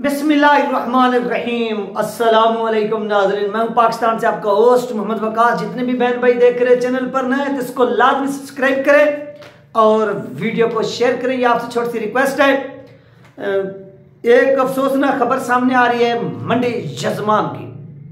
बिस्मिल्लाहिर्रहमानिर्रहीम। अस्सलामुअलैकुम नाज़रीन, मैं हूं पाकिस्तान से आपका होस्ट मोहम्मद वकास। जितने भी बहन भाई देख रहे चैनल पर नए हैं तो इसको लाजमी सब्सक्राइब करें और वीडियो को शेयर करें। ये आपसे छोटी सी रिक्वेस्ट है। एक अफसोसनाक खबर सामने आ रही है मंडी यजमान की।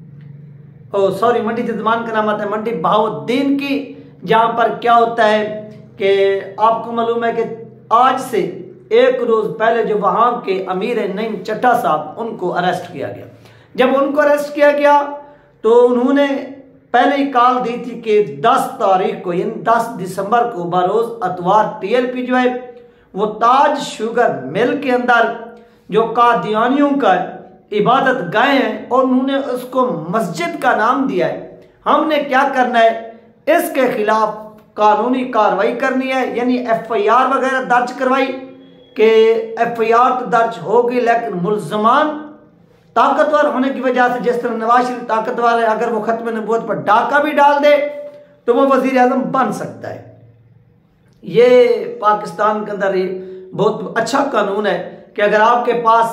मंडी यजमान का नाम आता है मंडी बहाउद्दीन की, जहां पर क्या होता है कि आपको मालूम है कि आज से एक रोज पहले जो वहां के अमीर नईम चड्ढा साहब, उनको अरेस्ट किया गया। जब उनको अरेस्ट किया गया तो उन्होंने पहले ही कॉल दी थी कि 10 तारीख को यानी 10 दिसंबर को बरोज अतवार टीएलपी जो है वो ताज शुगर मिल के अंदर जो कादियानियों का इबादत गाह है और उन्होंने उसको मस्जिद का नाम दिया है। हमने क्या करना है, इसके खिलाफ कानूनी कार्रवाई करनी है, यानी FIR वगैरह दर्ज करवाई कि FIR तो दर्ज होगी, लेकिन मुल्जमान ताकतवर होने की वजह से, जिस तरह नवाज शरीफ ताकतवर है, अगर वो खत्म नबूवत पर डाका भी डाल दे तो वो वजीर आजम बन सकता है। ये पाकिस्तान के अंदर बहुत अच्छा कानून है कि अगर आपके पास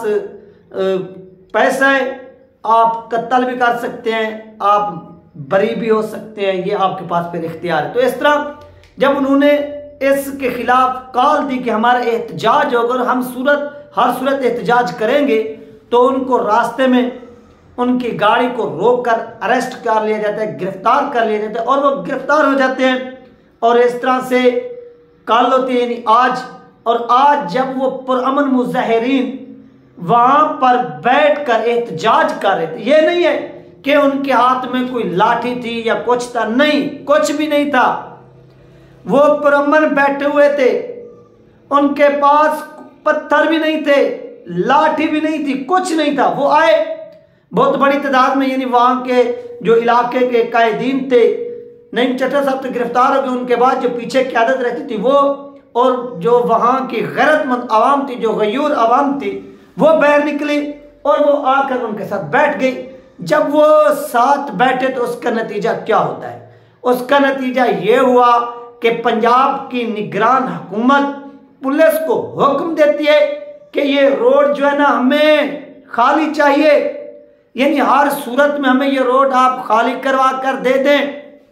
पैसा है आप कत्ल भी कर सकते हैं, आप बरी भी हो सकते हैं, ये आपके पास फिर इख्तियार है। तो इस तरह जब उन्होंने इसके खिलाफ कॉल दी कि हमारा एहतजाज होगा और हम हर सूरत एहतजाज करेंगे, तो उनको रास्ते में उनकी गाड़ी को रोककर अरेस्ट कर लिया जाता है, गिरफ्तार कर लिया जाता है और वो गिरफ्तार हो जाते हैं। और इस तरह से कॉल होती है यानी आज, और आज जब वो पुरअमन मुजाहिरीन वहां पर बैठकर एहतजाज कर रहे थे, ये नहीं है कि उनके हाथ में कोई लाठी थी या कुछ था, नहीं, कुछ भी नहीं था। वो पुरअमन बैठे हुए थे, उनके पास पत्थर भी नहीं थे, लाठी भी नहीं थी, कुछ नहीं था। वो आए बहुत बड़ी तादाद में, यानी वहां के जो इलाके के कायदीन थे, नईम चड्ढा साहब तो गिरफ्तार हो गए। उनके बाद जो पीछे क़यादत रहती थी वो, और जो वहां की गैरतमंद आवाम थी, जो गयूर आवाम थी, वो बाहर निकली और वो आकर उनके साथ बैठ गई। जब वो साथ बैठे तो उसका नतीजा क्या होता है? उसका नतीजा ये हुआ कि पंजाब की निगरान हुकूमत पुलिस को हुक्म देती है कि ये रोड जो है ना हमें खाली चाहिए, यानी हर सूरत में हमें ये रोड आप खाली करवा कर दे दें।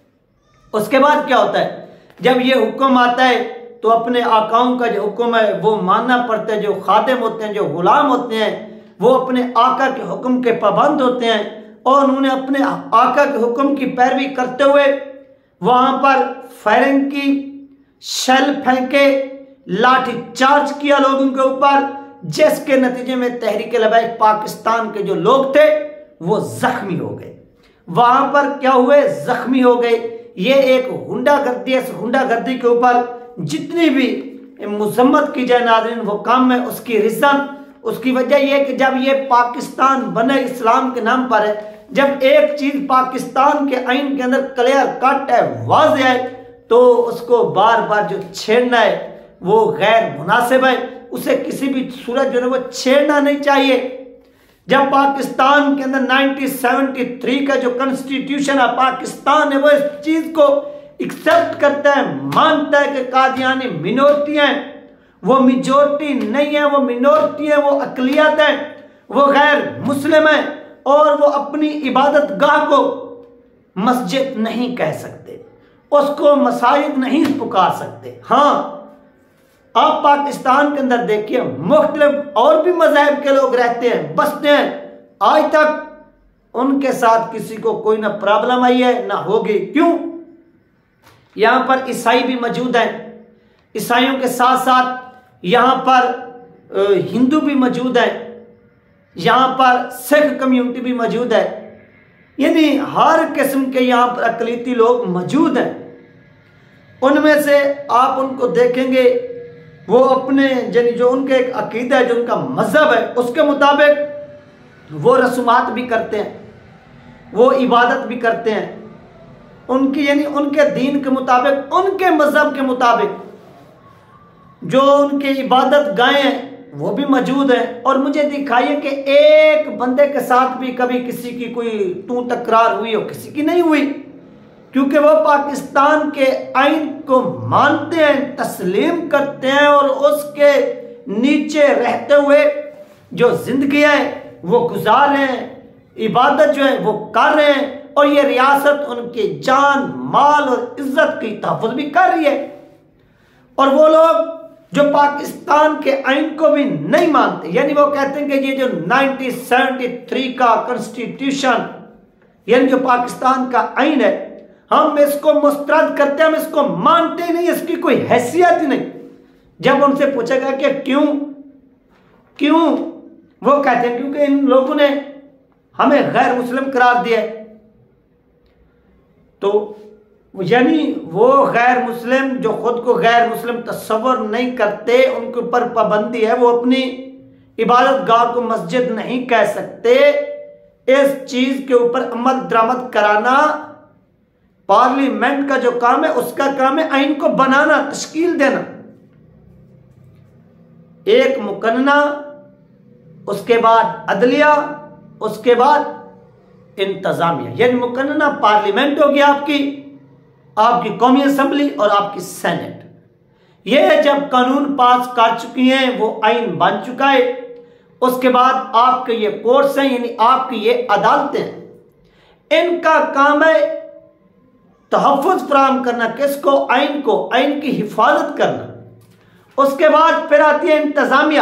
उसके बाद क्या होता है, जब ये हुक्म आता है तो अपने आकाओं का जो हुक्म है वो मानना पड़ता है। जो खादिम होते हैं, जो गुलाम होते हैं, वो अपने आका के हुक्म के पाबंद होते हैं और उन्होंने अपने आका के हुक्म की पैरवी करते हुए वहां पर फायरिंग की, शेल फेंके, लाठी चार्ज किया लोगों के ऊपर, जिसके नतीजे में तहरीक लबैक पाकिस्तान के जो लोग थे वो जख्मी हो गए। वहां पर क्या हुए, जख्मी हो गए। ये एक गुंडागर्दी है। इस गुंडागर्दी के ऊपर जितनी भी मुजम्मत की जाए नाज़रीन, वो काम है उसकी रीजन, उसकी वजह यह है कि जब ये पाकिस्तान बने इस्लाम के नाम पर है, जब एक चीज पाकिस्तान के आइन के अंदर क्लियर कट है, वाज़ेह है, तो उसको बार बार जो छेड़ना है वो गैर मुनासिब है। उसे किसी भी सूरत जो है वो छेड़ना नहीं चाहिए। जब पाकिस्तान के अंदर 1973 का जो कॉन्स्टिट्यूशन है, पाकिस्तान है वो इस चीज को एक्सेप्ट करता है, मानता है कि कादियानी मिनोरिटी है, वो मेजोरिटी नहीं है, वो मिनोरिटी है, वो अकलियत है, वो गैर मुस्लिम है और वो अपनी इबादत गाह को मस्जिद नहीं कह सकते, उसको मसाजिद नहीं पुकार सकते। हाँ, आप पाकिस्तान के अंदर देखिए मुख्तलिफ और भी मज़हब के लोग रहते हैं, बसते हैं, आज तक उनके साथ किसी को कोई ना प्रॉब्लम आई है ना होगी। क्यों? यहां पर ईसाई भी मौजूद हैं, ईसाइयों के साथ साथ यहां पर हिंदू भी मौजूद है, यहां पर सिख कम्युनिटी भी मौजूद है, यानी हर किस्म के यहां पर अकलीती लोग मौजूद हैं। उनमें से आप उनको देखेंगे वो अपने जो उनके एक अकीदा है, जो उनका मजहब है, उसके मुताबिक वो रसूमात भी करते हैं, वो इबादत भी करते हैं, उनकी यानी उनके दीन के मुताबिक, उनके मजहब के मुताबिक जो उनकी इबादत गाहें हैं वो भी मौजूद है। और मुझे दिखाइए कि एक बंदे के साथ भी कभी किसी की कोई तू तकरार हुई हो, किसी की नहीं हुई, क्योंकि वो पाकिस्तान के आइन को मानते हैं, तस्लीम करते हैं और उसके नीचे रहते हुए जो जिंदगी है वो गुजार रहे हैं, इबादत जो है वो कर रहे हैं, और ये रियासत उनके जान माल और इज्जत की तहफ़्फ़ुज़ भी कर रही है। और वो लोग जो पाकिस्तान के आइन को भी नहीं मानते, यानी वो कहते हैं कि ये जो 1973 का कॉन्स्टिट्यूशन यानी जो पाकिस्तान का आइन है, हम इसको मुस्तरद करते हैं, हम इसको मानते ही नहीं, इसकी कोई हैसियत ही नहीं। जब उनसे पूछा गया कि क्यों, वो कहते हैं क्योंकि इन लोगों ने हमें गैर मुस्लिम करार दिया है। तो यानी वो गैर मुस्लिम जो खुद को गैर मुस्लिम तस्वर नहीं करते, उनके ऊपर पाबंदी है, वो अपनी इबादत गाह को मस्जिद नहीं कह सकते। इस चीज के ऊपर अमल दरामद कराना पार्लियामेंट का जो काम है, उसका काम है आइन को बनाना, तश्कील देना। एक मुकन्ना, उसके बाद अदलिया, उसके बाद इंतजामिया, यानी मुकन्ना पार्लियामेंट होगी आपकी कौमी असम्बली और आपकी सेनेट। ये जब कानून पास कर चुकी हैं, वो आइन बन चुका है, उसके बाद आपके ये कोर्ट्स हैं, यानी आपकी ये अदालतें हैं, इनका काम है तहफ़्फ़ुज़ फराहम करना, किसको? आइन को, आइन की हिफाजत करना। उसके बाद फिर आती है इंतजामिया।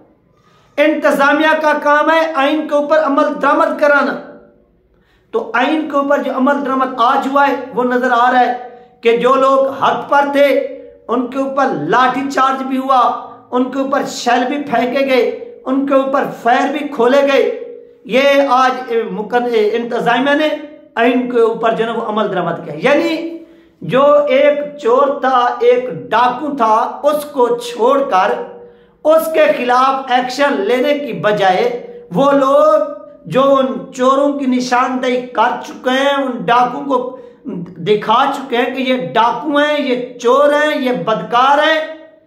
इंतजामिया का काम है आइन के ऊपर अमल दरामद कराना। तो आइन के ऊपर जो अमल दरामद आज हुआ है, वो नजर आ रहा है कि जो लोग हक पर थे उनके ऊपर लाठी चार्ज भी हुआ, उनके ऊपर शेल भी फेंके गए, उनके ऊपर फायर भी खोले गए। ये आज इंतजामिया ने आइन के ऊपर जो है वो अमल दरामद किया। यानी जो एक चोर था, एक डाकू था, उसको छोड़कर उसके खिलाफ एक्शन लेने की बजाय वो लोग जो उन चोरों की निशानदेही कर चुके हैं, उन डाकू को दिखा चुके हैं कि ये डाकू हैं, ये चोर हैं, ये बदकार हैं,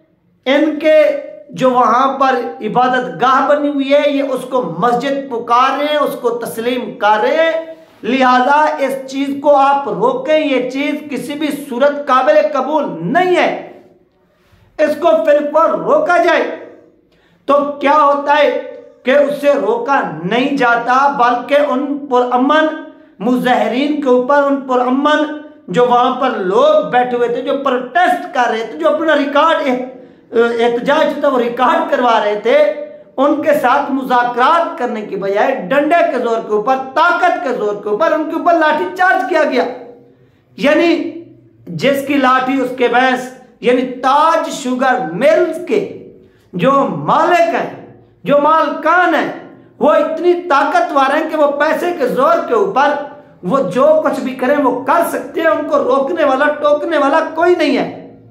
इनके जो वहां पर इबादत गाह बनी हुई है, ये उसको मस्जिद पुकार रहे हैं, उसको तस्लीम कर रहे हैं। लिहाजा इस चीज को आप रोकें, ये चीज किसी भी सूरत काबिल कबूल नहीं है, इसको बिल्कुल रोका जाए। तो क्या होता है कि उससे रोका नहीं जाता, बल्कि उन पुरअमन मुजाहिरीन के ऊपर, उन पुरअमन जो वहां पर लोग बैठे हुए थे, जो प्रोटेस्ट कर रहे थे, जो अपना रिकॉर्ड एहतजाज था वो रिकॉर्ड करवा रहे थे, उनके साथ मुज़ाकरात करने की बजाय डंडे के जोर के ऊपर, ताकत के जोर के ऊपर उनके ऊपर लाठी चार्ज किया गया। यानी जिसकी लाठी उसके भैंस, यानी ताज शुगर मिल्स के जो मालिक हैं, जो मालकान हैं, वो इतनी ताकतवर हैं कि वो पैसे के जोर के ऊपर वो जो कुछ भी करें वो कर सकते हैं, उनको रोकने वाला, टोकने वाला कोई नहीं है।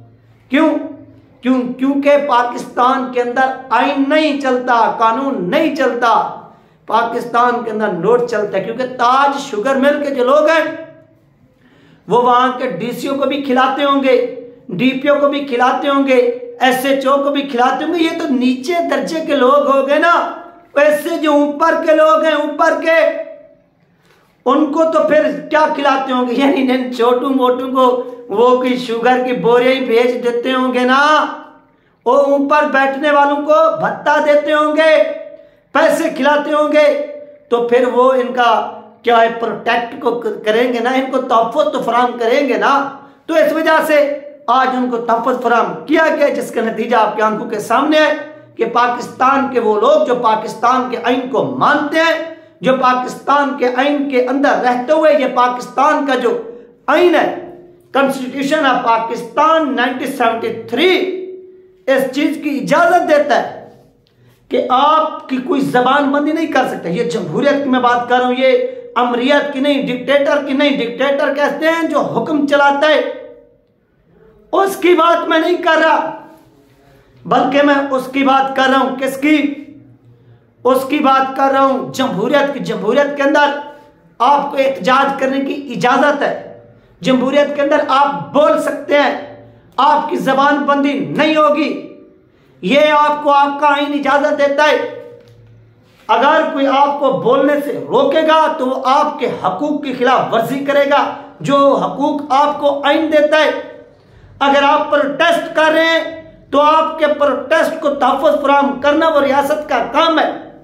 क्योंकि पाकिस्तान के अंदर आइन नहीं चलता, कानून नहीं चलता, पाकिस्तान के अंदर नोट चलता है। क्योंकि ताज शुगर मिल के जो लोग हैं वो वहां के डीसीओ को भी खिलाते होंगे, डीपीओ को भी खिलाते होंगे, एसएचओ को भी खिलाते होंगे। ये तो नीचे दर्जे के लोग हो गए ना। वैसे जो ऊपर के लोग हैं, ऊपर के, उनको तो फिर क्या खिलाते होंगे? यानी छोटू मोटू को वो कोई शुगर की बोरियां ही भेज देते होंगे ना, वो ऊपर बैठने वालों को भत्ता देते होंगे, पैसे खिलाते होंगे, तो फिर वो इनका क्या है, प्रोटेक्ट को करेंगे ना, इनको तहफ़्फ़ुज़ तो फराहम करेंगे ना। तो इस वजह से आज उनको तहफ़्फ़ुज़ फराहम किया गया, जिसका नतीजा आपकी आंखों के सामने है कि पाकिस्तान के वो लोग जो पाकिस्तान के आइन को मानते हैं, जो पाकिस्तान के आइन के अंदर रहते हुए, ये पाकिस्तान का जो आइन है, कॉन्स्टिट्यूशन ऑफ पाकिस्तान 1973 इस चीज की इजाजत देता है कि आपकी कोई जबानबंदी नहीं कर सकता। ये जमहूरियत की मैं बात कर रहा हूं, ये अमरियत की नहीं, डिक्टेटर की नहीं। डिक्टेटर कहते हैं जो हुक्म चलाता है, उसकी बात मैं नहीं कर रहा, बल्कि मैं उसकी बात कर रहा हूं। किसकी? उसकी बात कर रहा हूं जमहूरियत की। जमहूरियत के अंदर आपको एहतजाज करने की इजाजत है, जमहूरियत के अंदर आप बोल सकते हैं, आपकी जबानबंदी नहीं होगी, ये आपको आपका आइन इजाजत देता है। अगर कोई आपको बोलने से रोकेगा तो वो आपके हकूक की खिलाफ वर्जी करेगा, जो हकूक आपको आइन देता है। अगर आप प्रोटेस्ट कर रहे हैं तो आपके प्रोटेस्ट को तहफ़्फ़ुज़ फराहम करना वो रियासत का काम है।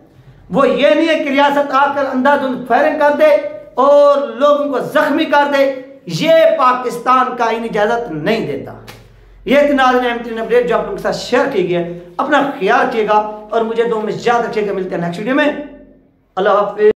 वो ये नहीं है कि रियासत आकर अंधाधुंध फायरिंग कर दे और लोगों को जख्मी कर दे, ये पाकिस्तान का इन इजाजत नहीं देता। ये थी नाज़रीन अपडेट जो आप लोगों के साथ शेयर की गई है। अपना ख्याल रखिएगा और मुझे दुआ में याद रखिएगा। मिलते हैं नेक्स्ट वीडियो में। अल्लाह हाफिज़।